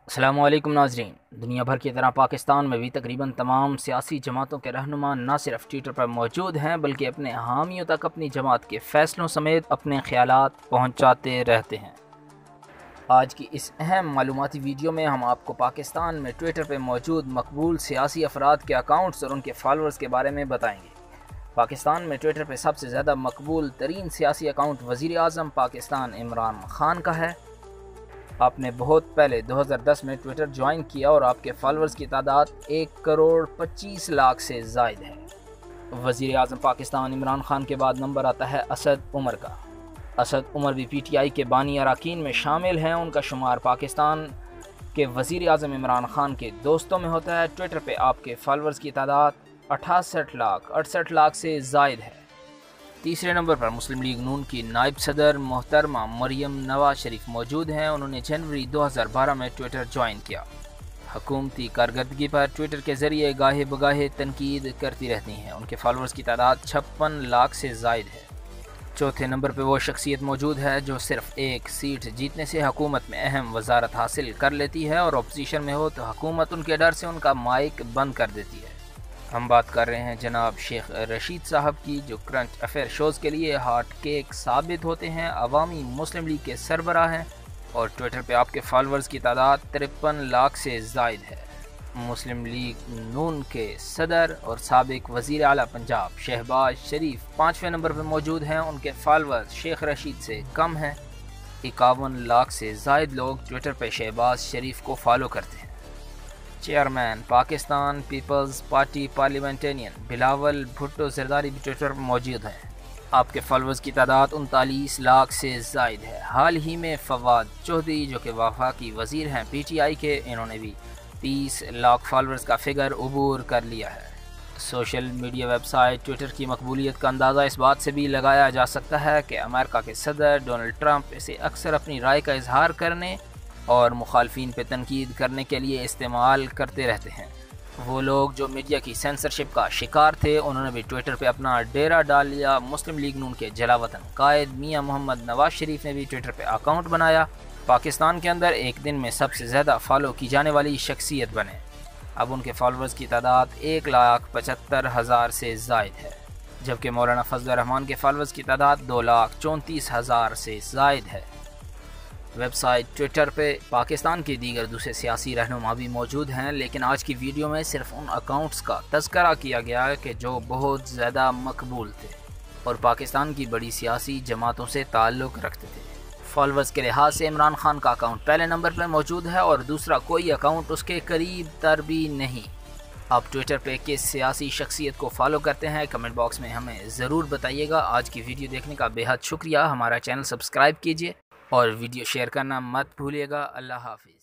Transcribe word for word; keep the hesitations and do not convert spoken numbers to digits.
अस्सलामु अलैकुम नाज़रीन। दुनिया भर की तरह पाकिस्तान में भी तकरीबन तमाम सियासी जमातों के रहनुमा न सिर्फ ट्विटर पर मौजूद हैं बल्कि अपने हामियों तक अपनी जमात के फ़ैसलों समेत अपने ख्यालात पहुंचाते रहते हैं। आज की इस अहम मालूमाती वीडियो में हम आपको पाकिस्तान में ट्विटर पर मौजूद मकबूल सियासी अफराद के अकाउंट्स और उनके फॉलोअर्स के बारे में बताएंगे। पाकिस्तान में ट्विटर पर सबसे ज़्यादा मकबूल तरीन सियासी अकाउंट वज़ीर आज़म पाकिस्तान इमरान खान का है। आपने बहुत पहले दो हज़ार दस में ट्विटर ज्वाइन किया और आपके फॉलोअर्स की तादाद एक करोड़ पच्चीस लाख से ज़ायद है। वज़ीर आज़म पाकिस्तान इमरान खान के बाद नंबर आता है असद उमर का। असद उमर भी पी टी आई के बानी अरकान में शामिल हैं। उनका शुमार पाकिस्तान के वज़ीर आज़म इमरान खान के दोस्तों में होता है। ट्विटर पे आपके फॉलोअर्स की तादाद अठासठ लाख अड़सठ लाख से ज़ायद है। तीसरे नंबर पर मुस्लिम लीग नून की नायब सदर मोहतरमा मरियम नवाज शरीफ मौजूद हैं। उन्होंने जनवरी दो हज़ार बारह में ट्विटर ज्वाइन किया। हुकूमती कारकर्दगी पर ट्विटर के ज़रिए गाहे बगाहे तनकीद करती रहती हैं। उनके फॉलोअर्स की तादाद छप्पन लाख से ज़ायद है। चौथे नंबर पर वो शख्सियत मौजूद है जो सिर्फ एक सीट जीतने से हुकूमत में अहम वजारत हासिल कर लेती है और अपोजिशन में हो तो हुकूमत उनके डर से उनका माइक बंद कर देती है। हम बात कर रहे हैं जनाब शेख रशीद साहब की, जो करंट अफेयर शोज़ के लिए हॉट केक साबित होते हैं। अवामी मुस्लिम लीग के सरबराह हैं और ट्विटर पे आपके फॉलोअर्स की तादाद तिरपन लाख से ज़ायद है। मुस्लिम लीग नून के सदर और साबिक वज़ीर आला पंजाब शहबाज शरीफ पाँचवें नंबर पर मौजूद हैं। उनके फॉलोअर्स शेख रशीद से कम हैं। इक्यावन लाख से ज़ायद लोग ट्विटर पर शहबाज शरीफ को फॉलो करते हैं। चेयरमैन पाकिस्तान पीपल्स पार्टी पार्लियामेंटेरियन बिलावल भुट्टो जरदारी भी ट्विटर पर मौजूद हैं। आपके फॉलोअर्स की तादाद उनतालीस लाख से ज़ायद है। हाल ही में फवाद चौधरी जो कि वफाकी वज़ीर हैं पी टी आई के, इन्होंने भी तीस लाख फॉलोअर्स का फिगर अबूर कर लिया है। सोशल मीडिया वेबसाइट ट्विटर की मकबूलियत का अंदाज़ा इस बात से भी लगाया जा सकता है कि अमेरिका के सदर डोनाल्ड ट्रंप इसे अक्सर अपनी राय का इजहार करने और मुखालफिन पे तनकीद करने के लिए इस्तेमाल करते रहते हैं। वो लोग जो मीडिया की सेंसरशिप का शिकार थे उन्होंने भी ट्विटर पे अपना डेरा डाल लिया। मुस्लिम लीग नून के जलावतन कायद मियां मोहम्मद नवाज शरीफ ने भी ट्विटर पे अकाउंट बनाया। पाकिस्तान के अंदर एक दिन में सबसे ज़्यादा फॉलो की जाने वाली शख्सियत बने। अब उनके फॉलोअर्स की तादाद एक लाख पचहत्तर हज़ार से ज़ायद है, जबकि मौलाना फजल रहमान के फॉलोअर्स की तादाद दो लाख चौंतीस हज़ार से ज़ायद है। वेबसाइट ट्विटर पे पाकिस्तान के दीगर दूसरे सियासी रहनुमा भी मौजूद हैं, लेकिन आज की वीडियो में सिर्फ उन अकाउंट्स का तज़किरा किया गया है कि जो बहुत ज़्यादा मकबूल थे और पाकिस्तान की बड़ी सियासी जमातों से ताल्लुक़ रखते थे। फॉलोअर्स के लिहाज से इमरान खान का अकाउंट पहले नंबर पर मौजूद है और दूसरा कोई अकाउंट उसके करीब तर भी नहीं। आप ट्विटर पे किस सियासी शख्सियत को फॉलो करते हैं कमेंट बॉक्स में हमें ज़रूर बताइएगा। आज की वीडियो देखने का बेहद शुक्रिया। हमारा चैनल सब्सक्राइब कीजिए और वीडियो शेयर करना मत भूलिएगा। अल्लाह हाफ़िज़।